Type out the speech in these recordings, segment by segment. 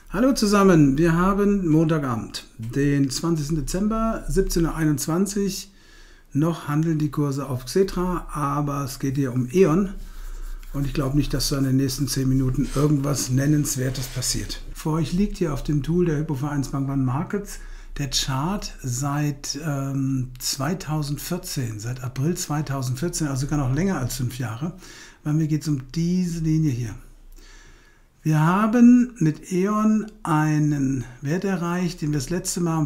Hallo zusammen, wir haben Montagabend, den 20. Dezember, 17:21 Uhr. Noch handeln die Kurse auf Xetra, aber es geht hier um E.ON und ich glaube nicht, dass da in den nächsten 10 Minuten irgendwas Nennenswertes passiert. Vor euch liegt hier auf dem Tool der Hypovereinsbank One Markets der Chart seit 2014, seit April 2014, also sogar noch länger als 5 Jahre. Bei mir geht es um diese Linie hier. Wir haben mit E.ON einen Wert erreicht, den wir das letzte Mal am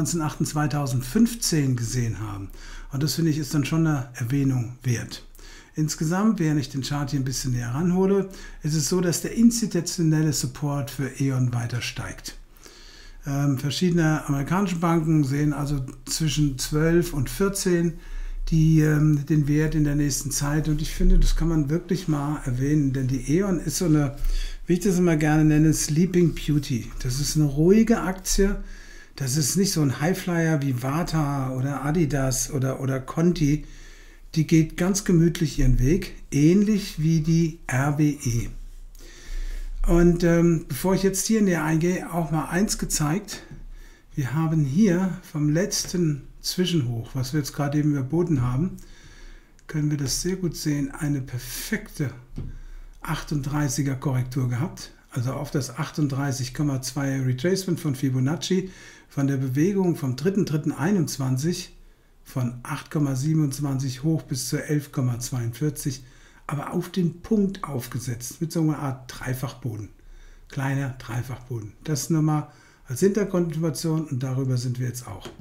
24.08.2015 gesehen haben. Und das finde ich ist dann schon eine Erwähnung wert. Insgesamt, während ich den Chart hier ein bisschen näher ranhole, ist es so, dass der institutionelle Support für E.ON weiter steigt. Verschiedene amerikanische Banken sehen also zwischen 12 und 14 den Wert in der nächsten Zeit. Und ich finde, das kann man wirklich mal erwähnen, denn die E.ON ist so eine, wie ich das immer gerne nenne, Sleeping Beauty. Das ist eine ruhige Aktie. Das ist nicht so ein Highflyer wie Varta oder Adidas oder Conti. Die geht ganz gemütlich ihren Weg, ähnlich wie die RWE. Und bevor ich jetzt hier näher eingehe, auch mal eins gezeigt. Wir haben hier vom letzten Zwischenhoch, was wir jetzt gerade eben überboten haben, können wir das sehr gut sehen, eine perfekte 38er Korrektur gehabt. Also auf das 38,2 Retracement von Fibonacci von der Bewegung vom 3.3.21 von 8,27 hoch bis zu 11,42, aber auf den Punkt aufgesetzt mit so einer Art Dreifachboden, kleiner Dreifachboden. Das nur mal als Hintergrundinformation und darüber sind wir jetzt auch.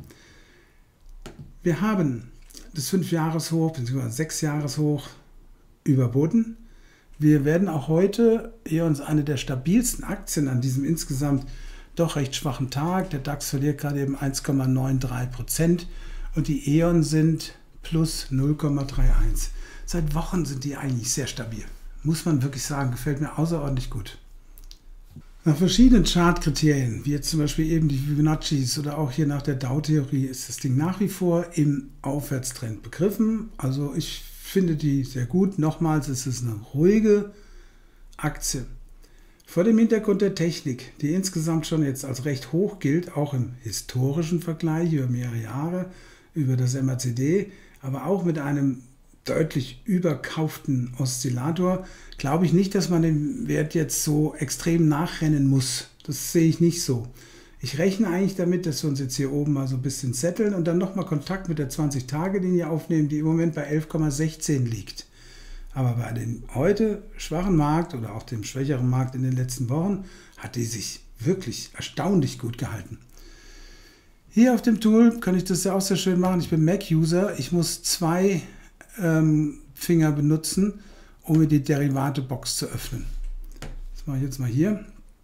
Wir haben das 5-Jahres-Hoch bzw. 6-Jahres-Hoch überboten. Wir werden auch heute eher uns eine der stabilsten Aktien an diesem insgesamt doch recht schwachen Tag. Der DAX verliert gerade eben 1,93% und die E.ON sind plus 0,31. Seit Wochen sind die eigentlich sehr stabil. Muss man wirklich sagen, gefällt mir außerordentlich gut. Nach verschiedenen Chartkriterien, wie jetzt zum Beispiel eben die Fibonaccis oder auch hier nach der Dow-Theorie, ist das Ding nach wie vor im Aufwärtstrend begriffen. Also ich finde die sehr gut. Nochmals, es ist eine ruhige Aktie. Vor dem Hintergrund der Technik, die insgesamt schon jetzt als recht hoch gilt, auch im historischen Vergleich über mehrere Jahre, über das MACD, aber auch mit einem deutlich überkauften Oszillator, glaube ich nicht, dass man den Wert jetzt so extrem nachrennen muss. Das sehe ich nicht so. Ich rechne eigentlich damit, dass wir uns jetzt hier oben mal so ein bisschen setteln und dann nochmal Kontakt mit der 20-Tage-Linie aufnehmen, die im Moment bei 11,16 liegt. Aber bei dem heute schwachen Markt oder auch dem schwächeren Markt in den letzten Wochen hat die sich wirklich erstaunlich gut gehalten. Hier auf dem Tool kann ich das ja auch sehr schön machen. Ich bin Mac-User. Ich muss 2 Finger benutzen, um mir die Derivate-Box zu öffnen. Das mache ich jetzt mal hier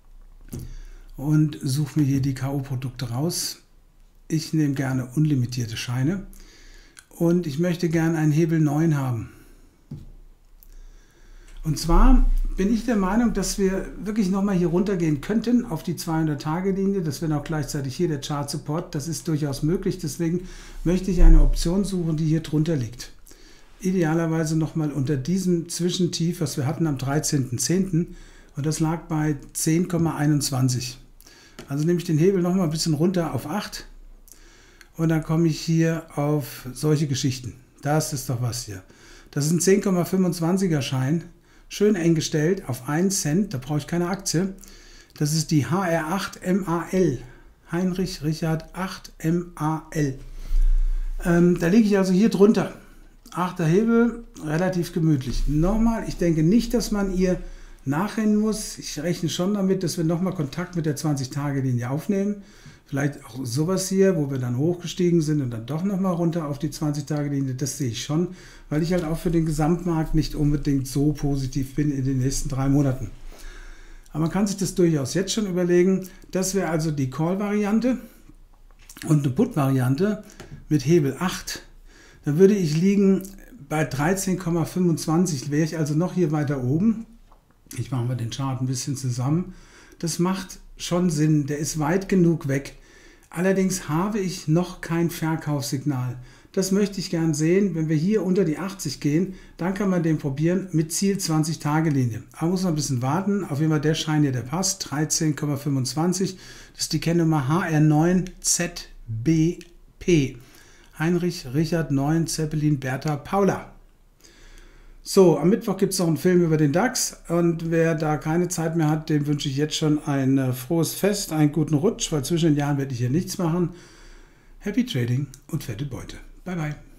und suche mir hier die K.O.-Produkte raus. Ich nehme gerne unlimitierte Scheine und ich möchte gerne einen Hebel 9 haben. Und zwar bin ich der Meinung, dass wir wirklich nochmal hier runtergehen könnten auf die 200-Tage-Linie. Das wäre auch gleichzeitig hier der Chart-Support. Das ist durchaus möglich. Deswegen möchte ich eine Option suchen, die hier drunter liegt. Idealerweise nochmal unter diesem Zwischentief, was wir hatten am 13.10. und das lag bei 10,21. Also nehme ich den Hebel nochmal ein bisschen runter auf 8 und dann komme ich hier auf solche Geschichten. Das ist doch was hier. Das ist ein 10,25er Schein, schön eng gestellt auf 1 Cent, da brauche ich keine Aktie. Das ist die HR8MAL, Heinrich Richard 8 MAL. Da liege ich also hier drunter. 8er Hebel, relativ gemütlich. Nochmal, ich denke nicht, dass man ihr nachrennen muss. Ich rechne schon damit, dass wir nochmal Kontakt mit der 20-Tage-Linie aufnehmen. Vielleicht auch sowas hier, wo wir dann hochgestiegen sind und dann doch nochmal runter auf die 20-Tage-Linie. Das sehe ich schon, weil ich halt auch für den Gesamtmarkt nicht unbedingt so positiv bin in den nächsten 3 Monaten. Aber man kann sich das durchaus jetzt schon überlegen. Das wäre also die Call-Variante und eine Put-Variante mit Hebel 8. Dann würde ich liegen bei 13,25, wäre ich also noch hier weiter oben. Ich mache mal den Chart ein bisschen zusammen. Das macht schon Sinn, der ist weit genug weg. Allerdings habe ich noch kein Verkaufssignal. Das möchte ich gern sehen. Wenn wir hier unter die 80 gehen, dann kann man den probieren mit Ziel 20-Tage-Linie. Aber muss noch ein bisschen warten. Auf jeden Fall der Schein hier, der passt. 13,25. Das ist die Kennnummer HR9ZBP. Heinrich Richard 9 Zeppelin Bertha Paula. So, am Mittwoch gibt es noch einen Film über den DAX. Und wer da keine Zeit mehr hat, dem wünsche ich jetzt schon ein frohes Fest, einen guten Rutsch, weil zwischen den Jahren werde ich hier nichts machen. Happy Trading und fette Beute. Bye bye.